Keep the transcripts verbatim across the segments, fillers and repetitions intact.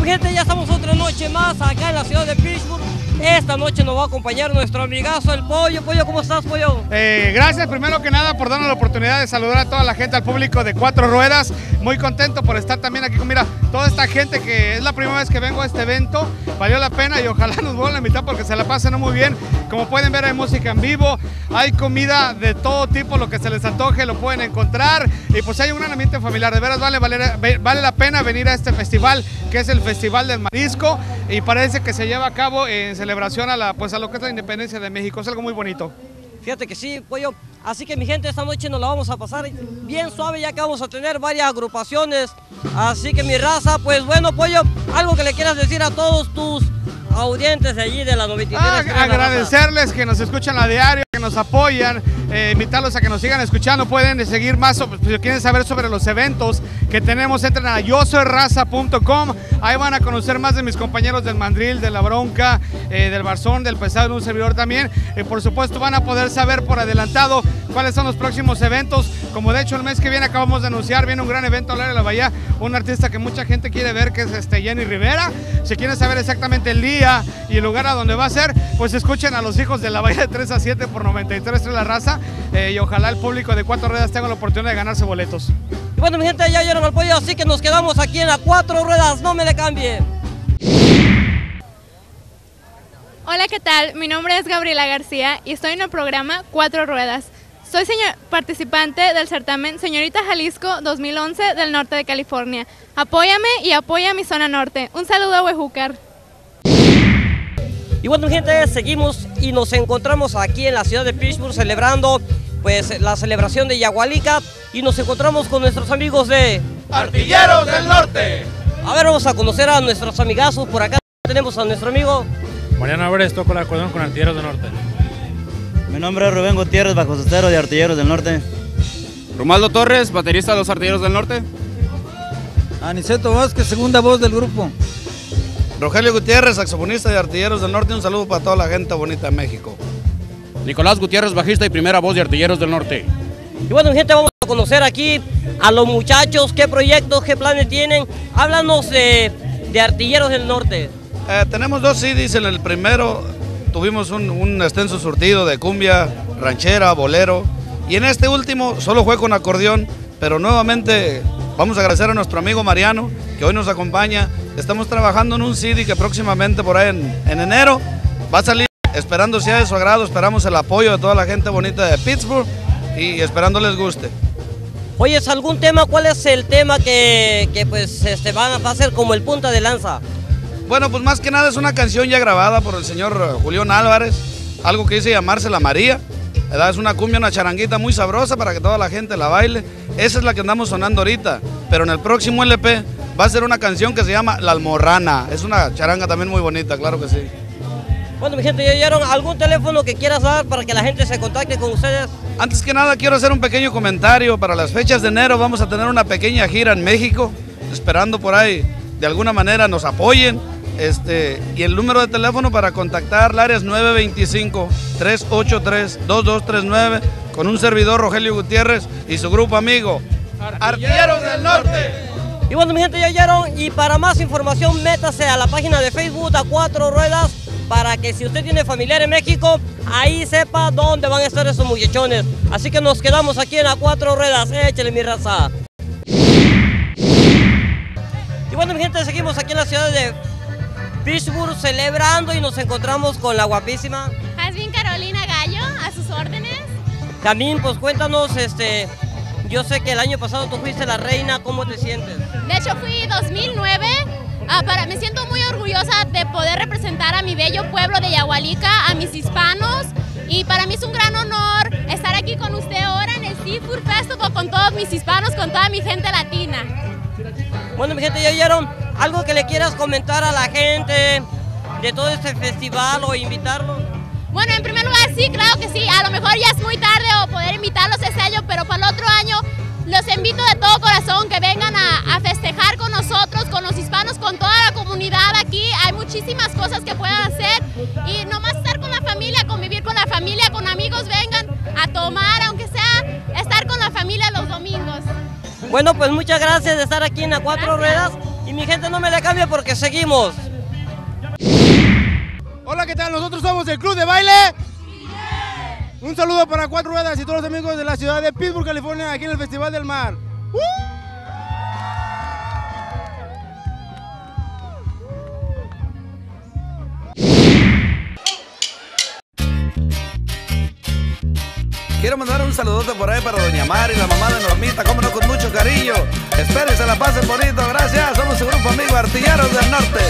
gente, ya estamos otra noche más acá en la ciudad de Pittsburgh. Esta noche nos va a acompañar nuestro amigazo, el Pollo. Pollo, ¿cómo estás, Pollo? Eh, gracias, primero que nada, por darnos la oportunidad de saludar a toda la gente, al público de Cuatro Ruedas. Muy contento por estar también aquí con, mira, toda esta gente que es la primera vez que vengo a este evento. Valió la pena y ojalá nos vuelvan a invitar porque se la pasen muy bien. Como pueden ver, hay música en vivo, hay comida de todo tipo, lo que se les antoje lo pueden encontrar. Y pues hay un gran ambiente familiar, de veras vale, vale, vale la pena venir a este festival, que es el Festival del Marisco. Y parece que se lleva a cabo en celebración a, la, pues a lo que es la independencia de México. Es algo muy bonito. Fíjate que sí, Pollo. Así que mi gente, esta noche nos la vamos a pasar bien suave, ya que vamos a tener varias agrupaciones. Así que mi raza, pues bueno, Pollo, algo que le quieras decir a todos tus audientes de allí de la noventa y tres. Ah, agradecerles que nos escuchan a diario, que nos apoyan, eh, invitarlos a que nos sigan escuchando. Pueden seguir más, sobre, si quieren saber sobre los eventos que tenemos, entren a yo soy raza punto com. Ahí van a conocer más de mis compañeros del Mandril, de la Bronca, eh, del Barzón, del Pesado, de un servidor también. Y eh, por supuesto van a poder saber por adelantado cuáles son los próximos eventos. Como de hecho el mes que viene acabamos de anunciar, viene un gran evento al área de la Bahía, un artista que mucha gente quiere ver, que es este Jenny Rivera. Si quieren saber exactamente el día y el lugar a donde va a ser, pues escuchen a los hijos de la Bahía de tres a siete por noventa y tres, La Raza, eh, y ojalá el público de Cuatro Ruedas tenga la oportunidad de ganarse boletos. Y bueno, mi gente, ya oyeron al Pollo, así que nos quedamos aquí en la Cuatro Ruedas, no me le cambie. Hola, ¿qué tal? Mi nombre es Gabriela García y estoy en el programa Cuatro Ruedas. Soy señor, participante del certamen Señorita Jalisco dos mil once del norte de California. Apóyame y apoya mi zona norte. Un saludo a Huejúcar. Y bueno, gente, seguimos y nos encontramos aquí en la ciudad de Pittsburgh celebrando pues la celebración de Yagualica y nos encontramos con nuestros amigos de Artilleros del Norte. A ver, vamos a conocer a nuestros amigazos. Por acá tenemos a nuestro amigo Mariano Álvarez, toco el acordeón con Artilleros del Norte. Mi nombre es Rubén Gutiérrez, bajocestero de Artilleros del Norte. Romaldo Torres, baterista de los Artilleros del Norte. Aniceto Vázquez, segunda voz del grupo. Rogelio Gutiérrez, saxofonista de Artilleros del Norte. Un saludo para toda la gente bonita de México. Nicolás Gutiérrez, bajista y primera voz de Artilleros del Norte. Y bueno, gente, vamos a conocer aquí a los muchachos, qué proyectos, qué planes tienen. Háblanos de, de Artilleros del Norte. Eh, tenemos dos C Ds. En el primero tuvimos un, un extenso surtido de cumbia, ranchera, bolero. Y en este último solo fue con acordeón, pero nuevamente vamos a agradecer a nuestro amigo Mariano, que hoy nos acompaña. Estamos trabajando en un C D que próximamente por ahí en, en enero va a salir, esperando sea de su agrado. Esperamos el apoyo de toda la gente bonita de Pittsburgh y esperando les guste. Oye, ¿algún tema? ¿Cuál es el tema que, que pues este, va a ser como el punta de lanza? Bueno, pues más que nada es una canción ya grabada por el señor Julián Álvarez, algo que dice llamarse La María, ¿verdad? Es una cumbia, una charanguita muy sabrosa para que toda la gente la baile. Esa es la que andamos sonando ahorita, pero en el próximo L P va a ser una canción que se llama La Almorrana. Es una charanga también muy bonita, claro que sí. Bueno, mi gente, ¿ya oyeron algún teléfono que quieras dar para que la gente se contacte con ustedes? Antes que nada quiero hacer un pequeño comentario. Para las fechas de enero vamos a tener una pequeña gira en México, esperando por ahí de alguna manera nos apoyen. Este, y el número de teléfono para contactar el área es nueve dos cinco, tres ocho tres, dos dos tres nueve con un servidor Rogelio Gutiérrez y su grupo amigo Artilleros del Norte. Y bueno, mi gente, ya oyeron, y para más información métase a la página de Facebook a Cuatro Ruedas para que si usted tiene familiar en México, ahí sepa dónde van a estar esos muchachones. Así que nos quedamos aquí en la Cuatro Ruedas, échale mi raza. Y bueno, mi gente, seguimos aquí en la ciudad de Pittsburgh celebrando y nos encontramos con la guapísima Jasmine Carolina Gallo, a sus órdenes. También, pues cuéntanos, este, yo sé que el año pasado tú fuiste la reina, ¿cómo te sientes? De hecho fui dos mil nueve, ah, para, me siento muy orgullosa de poder representar a mi bello pueblo de Yagualica, a mis hispanos, y para mí es un gran honor estar aquí con usted ahora en el Seafood Festival con todos mis hispanos, con toda mi gente latina. Bueno, mi gente, ya oyeron, algo que le quieras comentar a la gente de todo este festival o invitarlos. Bueno, en primer lugar, sí, claro que sí, a lo mejor ya es muy tarde o poder invitarlos este año, pero para el otro año los invito de todo corazón que vengan a, a festejar con nosotros, con los hispanos, con toda la comunidad aquí. Hay muchísimas cosas que puedan hacer y nomás estar con la familia, convivir con la familia, con amigos, vengan a tomar, aunque sea estar con la familia los domingos. Bueno, pues muchas gracias de estar aquí en la Cuatro Ruedas. Y mi gente, no me le cambie porque seguimos. Hola, ¿qué tal? Nosotros somos el Club de Baile. Un saludo para Cuatro Ruedas y todos los amigos de la ciudad de Pittsburgh, California, aquí en el Festival del Mar. ¡Uh! Quiero mandar un saludote por ahí para Doña Mari, la mamá de Normita, cómo no, con mucho cariño. Espero que se la pasen bonito, gracias. Somos su grupo amigo Artilleros del Norte.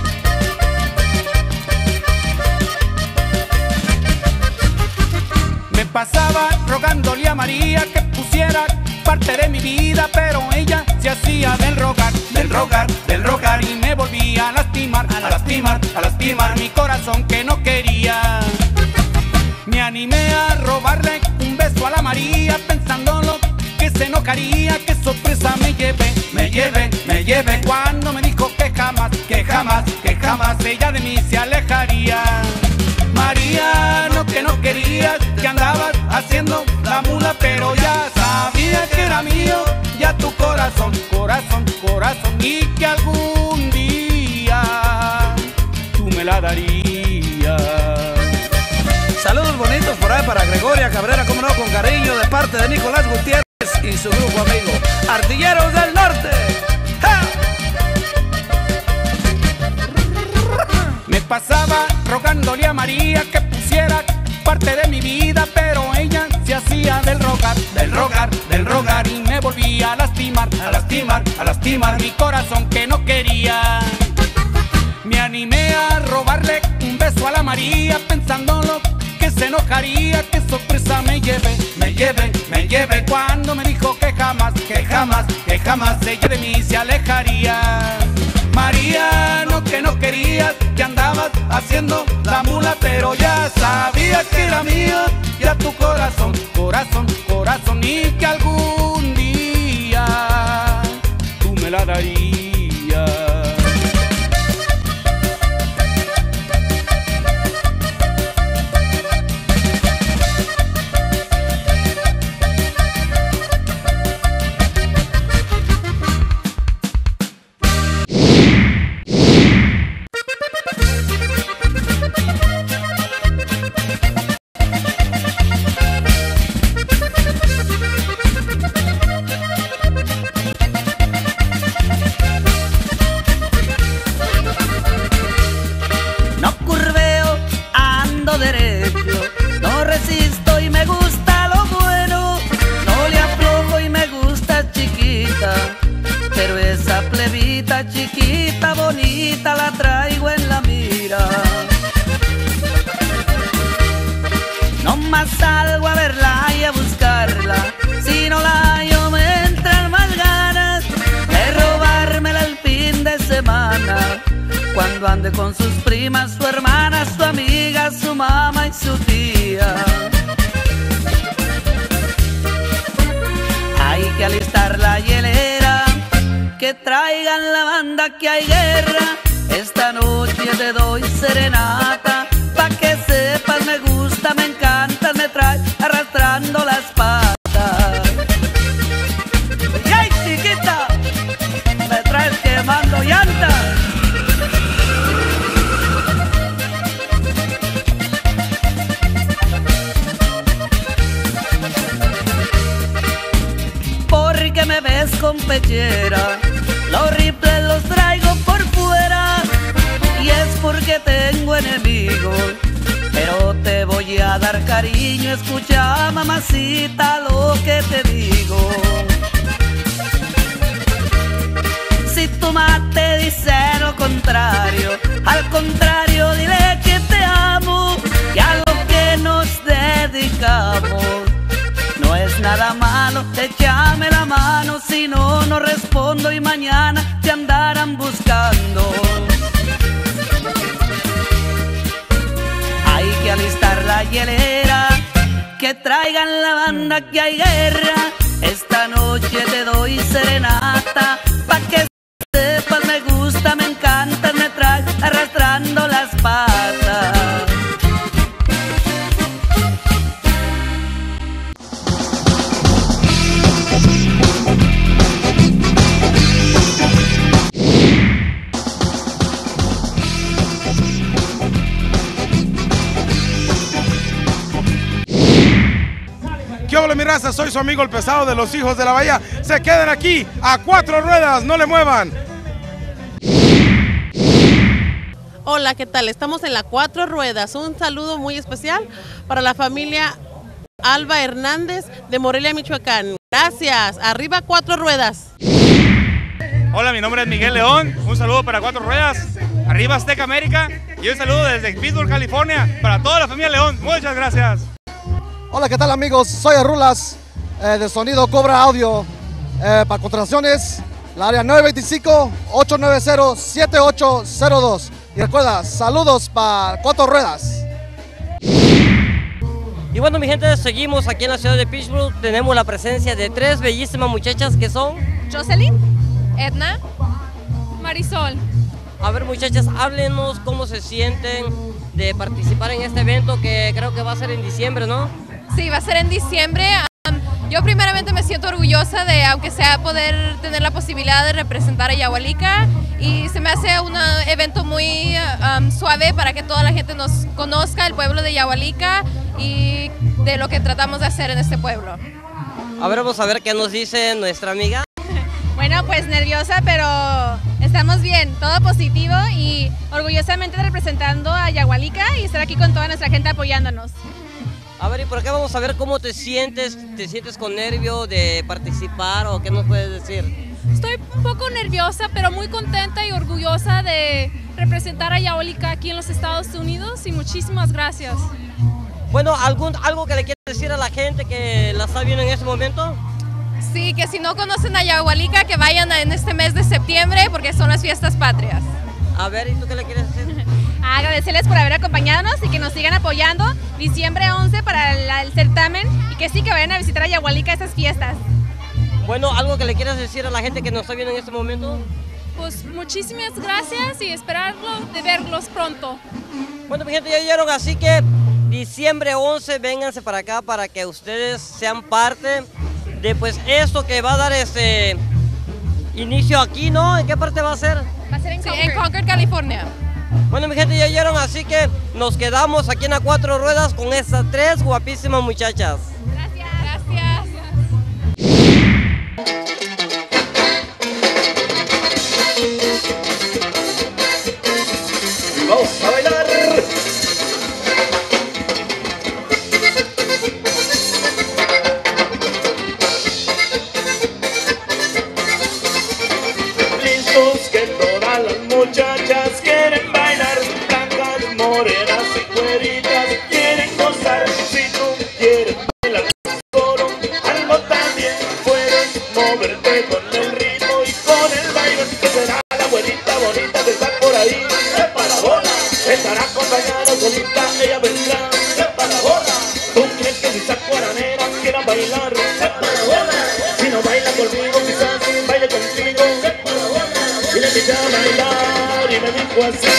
Me pasaba rogándole a María que pusiera parte de mi vida, pero ella se hacía del rogar, del rogar, del rogar y me volvía a lastimar, a lastimar, a lastimar mi corazón que no quería. Me animé a robarle un beso a la María, pensándolo que se enojaría, que sorpresa me llevé, me llevé, me llevé cuando me dijo que jamás, que jamás, que jamás ella de mí se alejaría. María, no que no querías, que andabas haciendo la mula, pero ya sabía que era mío, ya tu corazón, corazón, corazón, y que algún día tú me la darías. Saludos bonitos por ahí para Gregoria Cabrera, como no, con cariño de parte de Nicolás Gutiérrez y su grupo amigo Artilleros del Norte. ¡Ja! Me pasaba rogándole a María que pusiera parte de mi vida, pero ella se hacía del rogar, del rogar, del rogar y me volvía a lastimar, a lastimar, a lastimar mi corazón que no quería. Me animé a robarle un beso a la María, pensándolo que se enojaría, que sorpresa me llevé, me llevé, me llevé cuando me dijo que jamás, que jamás, que jamás ella de mí se alejaría. María, no que no querías, que andabas haciendo la mula, pero ya sabía que era mío, ya tu corazón, corazón, corazón, y que algún día tú me la darías. Chiquita, bonita, la traigo en la mira. No más salgo a verla y a buscarla, si no la hallo me entran más ganas de robármela el fin de semana, cuando ande con sus primas, su hermana, su amiga, su mamá y su tía. Hay que alistar la hielera, que traigan la banda que hay guerra. Esta noche te doy serenata, pa' que sepas me gusta, me encanta, me trae arrastrando las patas. ¡Y ay, chiquita! Me traes quemando llantas. Porque me ves con pechera, los rifles los traigo por fuera, y es porque tengo enemigos, pero te voy a dar cariño. Escucha, mamacita, lo que te digo. Si tu mamá te dice lo contrario, al contrario dile que te amo, y a lo que nos dedicamos no es nada malo, échame la mano, si no, no respondo y mañana te andarán buscando. Hay que alistar la hielera, que traigan la banda que hay guerra. Esta noche te doy serenata, pa' que sepas me gusta, me encanta, me trae arrastrando las patas. Yeah. ¿Qué hola mi raza? Soy su amigo el pesado de los hijos de la bahía. Se quedan aquí a cuatro ruedas, no le muevan. Hola, ¿qué tal? Estamos en la Cuatro Ruedas. Un saludo muy especial para la familia Alba Hernández de Morelia, Michoacán. Gracias. Arriba Cuatro Ruedas. Hola, mi nombre es Miguel León. Un saludo para Cuatro Ruedas. Arriba Azteca América. Y un saludo desde Pittsburgh, California, para toda la familia León. Muchas gracias. Hola, ¿qué tal amigos? Soy Arrulas eh, de Sonido Cobra Audio. Eh, para contrataciones, la área nueve dos cinco, ocho nueve cero, siete ocho cero dos. Y recuerda, saludos para Cuatro Ruedas. Y bueno, mi gente, seguimos aquí en la ciudad de Pittsburgh. Tenemos la presencia de tres bellísimas muchachas que son... Jocelyn, Edna, Marisol. A ver, muchachas, háblenos cómo se sienten de participar en este evento que creo que va a ser en diciembre, ¿no? Sí, va a ser en diciembre. Um, yo primeramente me siento orgullosa de, aunque sea, poder tener la posibilidad de representar a Yahualica, y se me hace un evento muy um, suave para que toda la gente nos conozca, el pueblo de Yahualica y de lo que tratamos de hacer en este pueblo. A ver, vamos a ver qué nos dice nuestra amiga. Bueno, pues nerviosa, pero estamos bien, todo positivo y orgullosamente representando a Yahualica y estar aquí con toda nuestra gente apoyándonos. A ver, y por acá vamos a ver cómo te sientes, ¿te sientes con nervio de participar o qué nos puedes decir? Estoy un poco nerviosa, pero muy contenta y orgullosa de representar a Yahualica aquí en los Estados Unidos y muchísimas gracias. Bueno, ¿algún, ¿algo que le quieres decir a la gente que la está viendo en este momento? Sí, que si no conocen a Yahualica, que vayan en este mes de septiembre porque son las fiestas patrias. A ver, ¿y tú qué le quieres decir? Agradecerles por haber acompañado y que nos sigan apoyando diciembre once para la, el certamen y que sí que vayan a visitar a Yahualica esas fiestas. Bueno, ¿algo que le quieras decir a la gente que nos está viendo en este momento? Pues muchísimas gracias y esperarlo de verlos pronto. Bueno, mi gente, ya oyeron, así que diciembre once, vénganse para acá para que ustedes sean parte de pues esto que va a dar este inicio aquí, ¿no? ¿En qué parte va a ser? Va a ser en, sí, Concord. en Concord, California. Bueno, mi gente, ya oyeron, así que nos quedamos aquí en la Cuatro Ruedas con estas tres guapísimas muchachas. Gracias. Gracias. Vamos a bailar. Listos que todas las muchachas quieren bailar, blancas, morenas y güeritas quieren gozar. Si tú quieres bailar solo, algo también puedes moverte con el ritmo y con el baile. Que será la güerita bonita que está por ahí. ¡Epa la bola! Estará acompañada solita, ella vendrá. ¡Epa la bola! ¿Tú crees que si saco aranera quiera bailar? ¡Epa la bola! Si no baila conmigo, quizás baile contigo. ¡Epa la bola! Y le invité a bailar y me dijo así.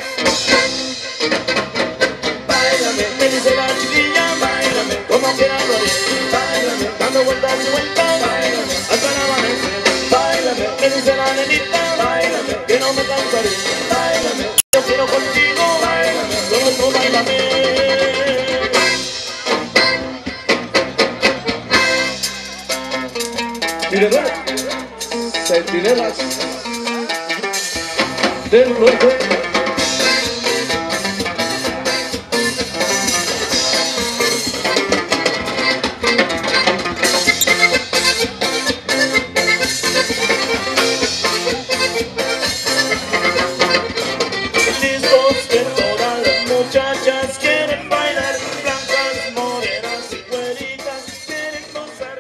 Báilame, me dice la chiquilla, báilame, como quiera lo haré. Báilame, dando vueltas y vueltas, báilame, hasta el amanecer. Báilame, me dice la nenita, báilame, que no me cansaré. Báilame, yo quiero contigo, báilame, solo tú báilame. Centinelas, centinelas del norte. Listos que todas las muchachas quieren bailar, blancas, morenas y güeritas quieren gozar.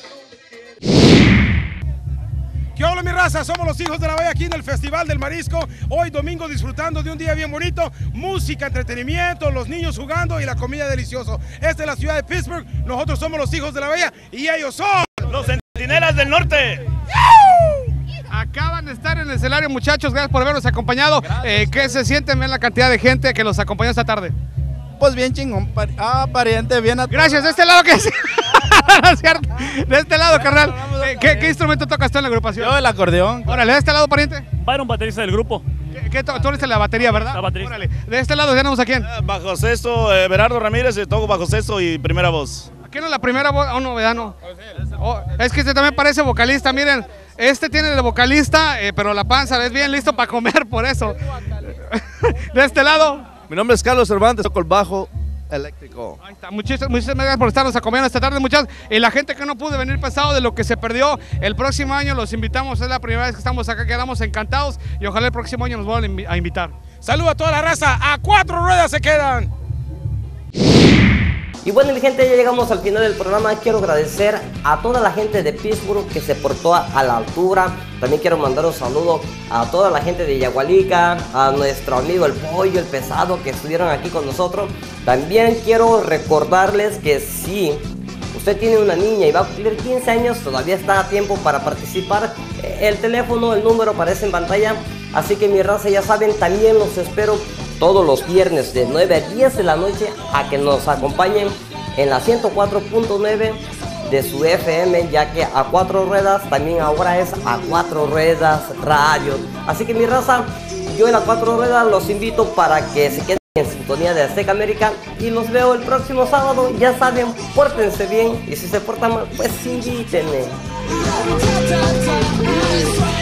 ¿Qué hola mi raza? Somos los hijos de la bahía aquí en el Festival del Marisco. Hoy domingo disfrutando de un día bien bonito. Música, entretenimiento, los niños jugando y la comida deliciosa. Esta es la ciudad de Pittsburgh. Nosotros somos los hijos de la bahía y ellos son los Centinelas del Norte. Acaban de estar en el escenario, muchachos. Gracias por habernos acompañado. Eh, ¿Qué se sienten? Ven la cantidad de gente que los acompañó esta tarde. Pues bien chingón, pari ah, pariente, bien a Gracias, de este lado que es. No es cierto. De este lado, carnal. Eh, ¿qué, ¿Qué instrumento tocas tú en la agrupación? Yo el acordeón. Órale, de este lado, pariente. Byron, baterista del grupo. ¿Qué, qué to tú eres la batería, verdad? La batería. Órale. De este lado tenemos a quién. Bajo sexto, eh, Berardo Ramírez, toco bajo sexto y primera voz. Aquí no es la primera voz, oh, no, ¿verdad? No. Oh, es que este también parece vocalista, miren. Este tiene de vocalista, eh, pero la panza es bien listo para comer, por eso. De este lado. Mi nombre es Carlos Cervantes, toco el bajo eléctrico. Ahí está. Muchísimas, muchísimas gracias por estarnos acompañando esta tarde, muchachos. Y la gente que no pudo venir pasado de lo que se perdió, el próximo año los invitamos. Es la primera vez que estamos acá, quedamos encantados y ojalá el próximo año nos vuelvan a invitar. Saludos a toda la raza. A cuatro ruedas se quedan. Y bueno, mi gente, ya llegamos al final del programa. Quiero agradecer a toda la gente de Pittsburgh que se portó a la altura. También quiero mandar un saludo a toda la gente de Yagualica, a nuestro amigo el Pollo, el Pesado, que estuvieron aquí con nosotros. También quiero recordarles que si usted tiene una niña y va a cumplir quince años, todavía está a tiempo para participar. El teléfono, el número aparece en pantalla. Así que mi raza, ya saben, también los espero todos los viernes de nueve a diez de la noche a que nos acompañen en la ciento cuatro punto nueve de su F M, ya que a cuatro ruedas también ahora es a cuatro ruedas radio. Así que mi raza, yo en las cuatro ruedas los invito para que se queden en sintonía de Azteca América y los veo el próximo sábado. Ya saben, pórtense bien y si se portan mal, pues invítenme.